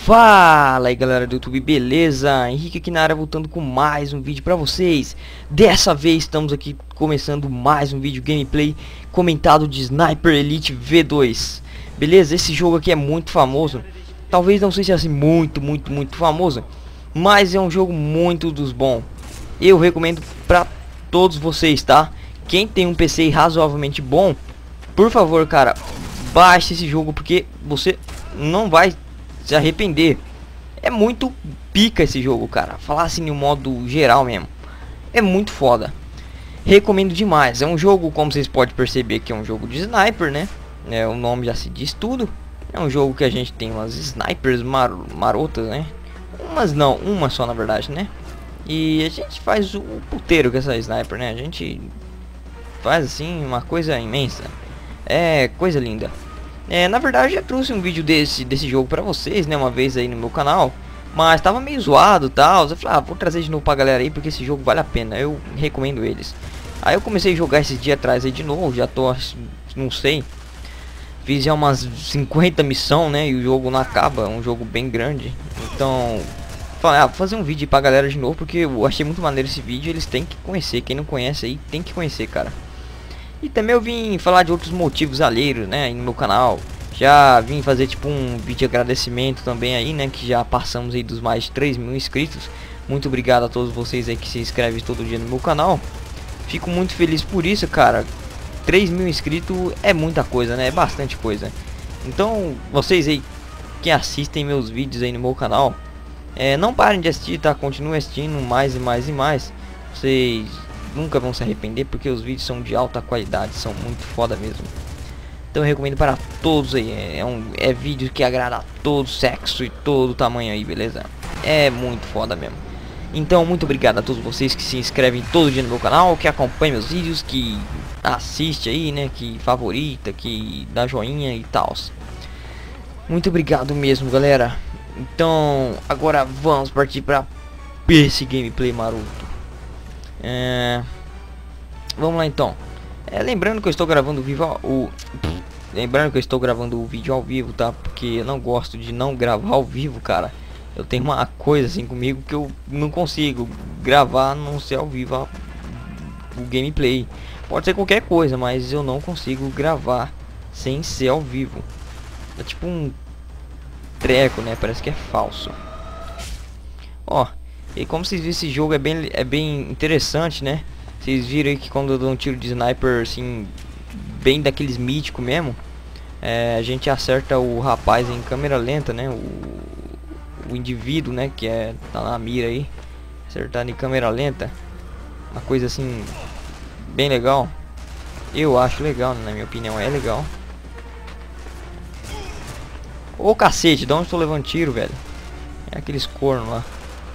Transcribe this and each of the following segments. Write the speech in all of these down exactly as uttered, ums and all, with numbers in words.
Fala aí galera do YouTube, beleza? Henrique aqui na área, voltando com mais um vídeo pra vocês. Dessa vez estamos aqui começando mais um vídeo gameplay comentado de Sniper Elite V dois. Beleza? Esse jogo aqui é muito famoso. Talvez não seja assim muito, muito, muito famoso, mas é um jogo muito dos bons. Eu recomendo pra todos vocês, tá? Quem tem um P C razoavelmente bom, por favor, cara, baixe esse jogo porque você não vai se arrepender. É muito pica esse jogo, cara. Falar assim no modo geral mesmo, é muito foda. Recomendo demais. É um jogo, como vocês podem perceber, que é um jogo de sniper, né? É, o nome já se diz tudo. É um jogo que a gente tem umas snipers mar marotas, né? Umas não, uma só na verdade, né? E a gente faz o puteiro com essa sniper, né? A gente faz assim uma coisa imensa. É coisa linda. É, na verdade eu já trouxe um vídeo desse, desse jogo pra vocês, né, uma vez aí no meu canal, mas tava meio zoado e tal. Eu falei, ah, vou trazer de novo pra galera aí, porque esse jogo vale a pena, eu recomendo eles. Aí eu comecei a jogar esses dias atrás aí de novo, já tô, não sei, fiz já umas cinquenta missões, né, e o jogo não acaba, é um jogo bem grande. Então, falei, ah, vou fazer um vídeo pra galera de novo, porque eu achei muito maneiro esse vídeo, eles têm que conhecer, quem não conhece aí tem que conhecer, cara. E também eu vim falar de outros motivos alheios, né, aí no meu canal. Já vim fazer tipo um vídeo de agradecimento também aí, né, que já passamos aí dos mais de três mil inscritos. Muito obrigado a todos vocês aí que se inscrevem todo dia no meu canal. Fico muito feliz por isso, cara. três mil inscritos é muita coisa, né, é bastante coisa. Então, vocês aí que assistem meus vídeos aí no meu canal, é, não parem de assistir, tá? Continuem assistindo mais e mais e mais. Vocês nunca vão se arrepender, porque os vídeos são de alta qualidade, são muito foda mesmo. Então eu recomendo para todos aí, é, um, é vídeo que agrada a todo sexo e todo tamanho aí, beleza? É muito foda mesmo. Então muito obrigado a todos vocês que se inscrevem todo dia no meu canal, que acompanham meus vídeos, que assiste aí, né, que favorita, que dá joinha e tal. Muito obrigado mesmo, galera. Então agora vamos partir para esse gameplay maroto. É... Vamos lá então. É, lembrando que eu estou gravando o vivo o lembrando que eu estou gravando o vídeo ao vivo, tá? Porque eu não gosto de não gravar ao vivo, cara. Eu tenho uma coisa assim comigo que eu não consigo gravar não ser ao vivo a... o gameplay. Pode ser qualquer coisa, mas eu não consigo gravar sem ser ao vivo. É tipo um treco, né? Parece que é falso. Ó. E como vocês viram, esse jogo é bem, é bem interessante, né? Vocês viram aí que quando eu dou um tiro de sniper, assim, bem daqueles míticos mesmo, é, a gente acerta o rapaz em câmera lenta, né? O, o indivíduo, né? Que é, tá na mira aí, acertado em câmera lenta. Uma coisa assim, bem legal. Eu acho legal, na minha opinião, é legal. Ô cacete, de onde estou levando tiro, velho? É aqueles cornos lá.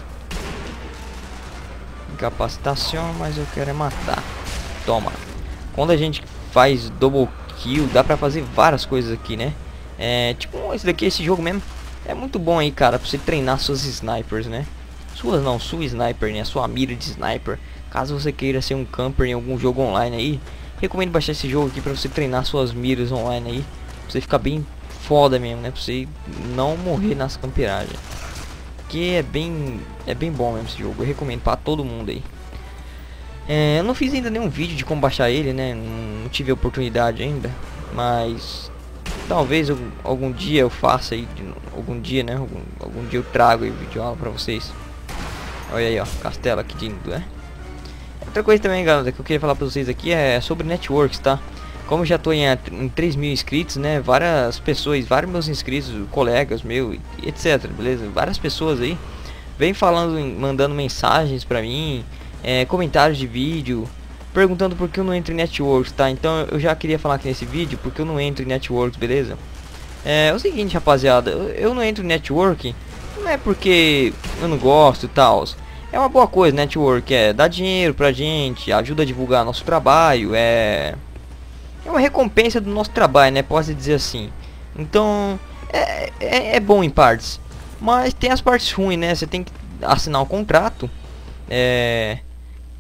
Capacitação, mas eu quero é matar. Toma. Quando a gente faz double kill, dá pra fazer várias coisas aqui, né? É tipo esse daqui, esse jogo mesmo é muito bom aí, cara, pra você treinar suas snipers, né? Suas não, sua sniper, né? Sua mira de sniper. Caso você queira ser um camper em algum jogo online aí, recomendo baixar esse jogo aqui pra você treinar suas miras online aí, pra você ficar bem foda mesmo, né? Pra você não morrer nas camperagens. Que é bem é bem bom mesmo esse jogo, eu recomendo para todo mundo aí. É, eu não fiz ainda nenhum vídeo de como baixar ele, né? Não, não tive a oportunidade ainda, mas talvez eu, algum dia eu faça aí, algum dia, né? Algum, algum dia eu trago aí vídeo aula para vocês. Olha aí, ó, castelo aqui de lindo, né? Outra coisa também, galera, que eu queria falar para vocês aqui é sobre networks, tá? Como eu já tô em, em três mil inscritos, né? Várias pessoas, vários meus inscritos, colegas meus, etc, beleza? Várias pessoas aí vem falando, mandando mensagens pra mim, é, comentários de vídeo, perguntando por que eu não entro em networks, tá? Então eu já queria falar aqui nesse vídeo porque eu não entro em networks, beleza? É, é o seguinte, rapaziada, eu, eu não entro em network, não é porque eu não gosto e tal. É uma boa coisa, network, é dá dinheiro pra gente, ajuda a divulgar nosso trabalho, é... é uma recompensa do nosso trabalho, né? Posso dizer assim. Então, é, é, é bom em partes. Mas tem as partes ruins, né? Você tem que assinar um contrato. É,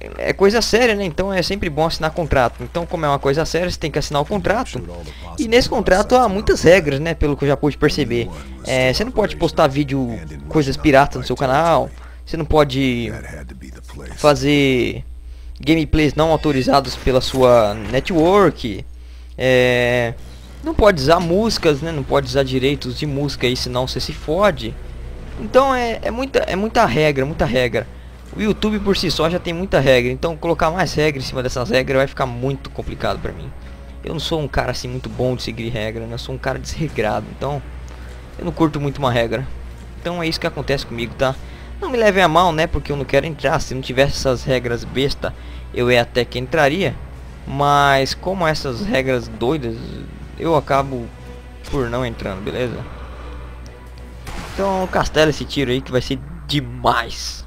é coisa séria, né? Então é sempre bom assinar contrato. Então, como é uma coisa séria, você tem que assinar o contrato. E nesse contrato há muitas regras, né? Pelo que eu já pude perceber. É, você não pode postar vídeo, coisas piratas no seu canal. Você não pode fazer gameplays não autorizados pela sua network. É, não pode usar músicas, né? Não pode usar direitos de música aí, senão você se fode. Então é, é, muita, é muita regra, muita regra. O YouTube por si só já tem muita regra, então colocar mais regra em cima dessas regras vai ficar muito complicado pra mim. Eu não sou um cara assim muito bom de seguir regra, né? Eu sou um cara desregrado, então eu não curto muito uma regra. Então é isso que acontece comigo, tá? Não me levem a mal, né? Porque eu não quero entrar. Se não tivesse essas regras besta, eu é até que entraria. Mas como essas regras doidas, eu acabo por não entrando, beleza? Então castela esse tiro aí que vai ser demais.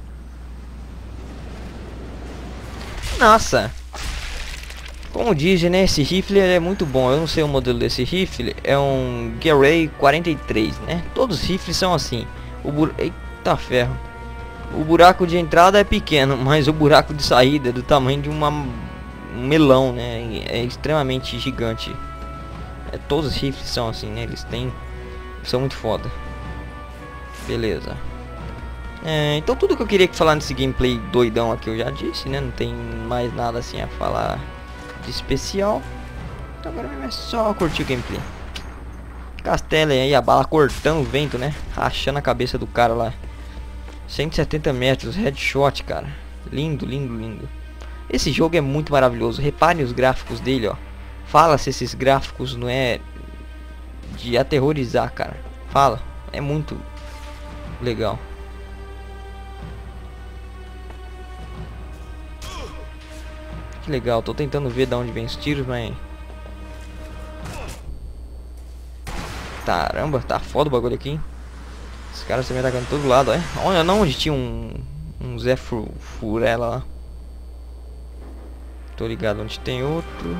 Nossa, como dizem, né, esse rifle é muito bom. Eu não sei o modelo desse rifle. É um Geray quarenta e três, né? Todos os rifles são assim. O bur... Eita ferro. O buraco de entrada é pequeno, mas o buraco de saída é do tamanho de uma... um melão, né? É extremamente gigante. É, todos os rifles são assim, né? Eles têm... são muito foda. Beleza. É, então tudo que eu queria falar nesse gameplay doidão aqui eu já disse, né? Não tem mais nada assim a falar de especial. Então agora é só curtir o gameplay. Castelo aí, a bala cortando o vento, né? Rachando a cabeça do cara lá. cento e setenta metros, headshot, cara. Lindo, lindo, lindo. Esse jogo é muito maravilhoso. Reparem os gráficos dele, ó. Fala se esses gráficos não é de aterrorizar, cara. Fala, é muito legal. Que legal, tô tentando ver de onde vem os tiros, mas... Caramba, tá foda o bagulho aqui, hein? Os caras estão me atacando de todo lado, é? Olha não, onde tinha um... Um Zé Fu Furela lá. Tô ligado onde tem outro.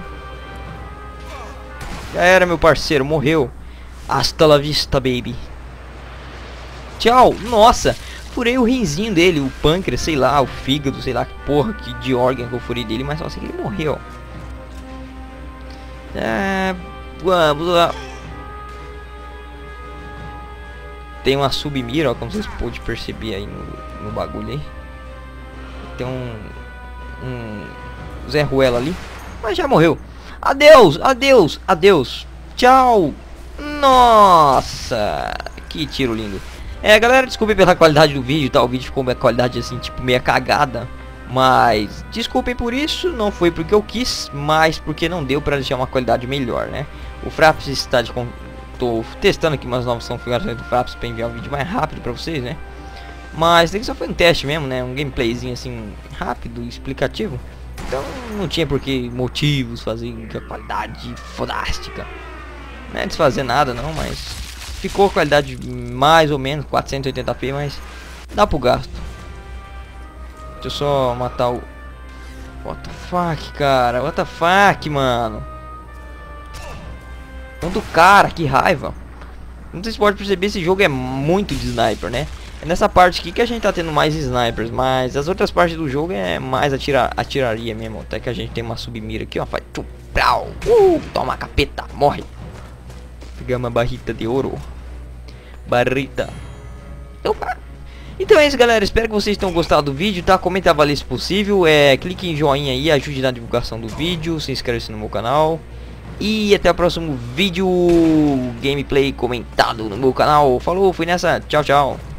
Já era, meu parceiro, morreu. Hasta la vista, baby. Tchau, nossa. Furei o rinzinho dele, o pâncreas, sei lá, o fígado, sei lá que porra que de órgão que eu furei dele, mas só sei que ele morreu. É, vamos lá. Tem uma submira, ó, como vocês podem perceber aí no, no bagulho aí. Tem um, um Zé Ruela ali, mas já morreu. Adeus, adeus, adeus. Tchau. Nossa, que tiro lindo. É, galera, desculpe pela qualidade do vídeo, tá? O vídeo ficou uma qualidade assim, tipo, meia cagada. Mas, desculpem por isso, não foi porque eu quis, mas porque não deu pra deixar uma qualidade melhor, né? O Fraps está de... Tô testando aqui umas novas configurações do Fraps pra enviar um vídeo mais rápido pra vocês, né? Mas isso só foi um teste mesmo, né? Um gameplayzinho assim, rápido e explicativo. Então, não tinha por que motivos fazer qualidade fodástica. Não é desfazer nada não, mas... Ficou qualidade mais ou menos quatrocentos e oitenta p, mas dá pro gasto. Deixa eu só matar o... What the fuck, cara? What the fuck, mano? Tanto cara, que raiva. Não sei se pode perceber, esse jogo é muito de sniper, né? É nessa parte aqui que a gente tá tendo mais snipers, mas as outras partes do jogo é mais atira atiraria mesmo. Até que a gente tem uma submira aqui, ó. Faz... Uh, toma capeta, morre. Pegar uma barrita de ouro. Barrita. Opa. Então é isso, galera. Espero que vocês tenham gostado do vídeo, tá? Comenta a valer se possível. É, clique em joinha aí, ajude na divulgação do vídeo. Se inscreve no meu canal. E até o próximo vídeo gameplay comentado no meu canal. Falou, fui nessa. Tchau, tchau.